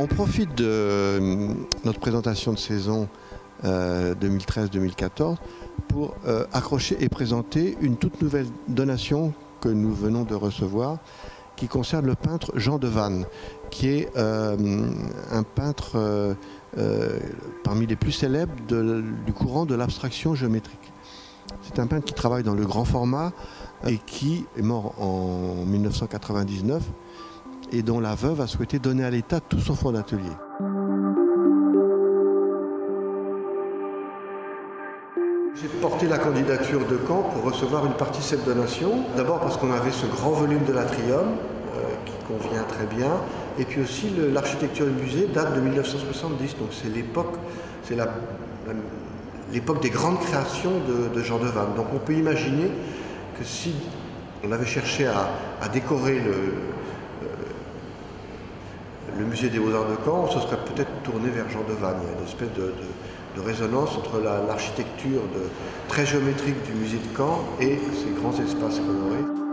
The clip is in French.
On profite de notre présentation de saison 2013-2014 pour accrocher et présenter une toute nouvelle donation que nous venons de recevoir, qui concerne le peintre Jean de Vannes, qui est un peintre parmi les plus célèbres du courant de l'abstraction géométrique. C'est un peintre qui travaille dans le grand format et qui est mort en 1999 et dont la veuve a souhaité donner à l'État tout son fonds d'atelier. J'ai porté la candidature de Caen pour recevoir une partie de cette donation. D'abord parce qu'on avait ce grand volume de l'Atrium qui convient très bien. Et puis aussi l'architecture du musée date de 1970. Donc c'est l'époque des grandes créations de Jean de Vannes. Donc on peut imaginer que si on avait cherché à décorer le musée des Beaux-Arts de Caen, on se serait peut-être tourné vers Jean de Vannes. Il y a une espèce de résonance entre l'architecture très géométrique du musée de Caen et ces grands espaces colorés.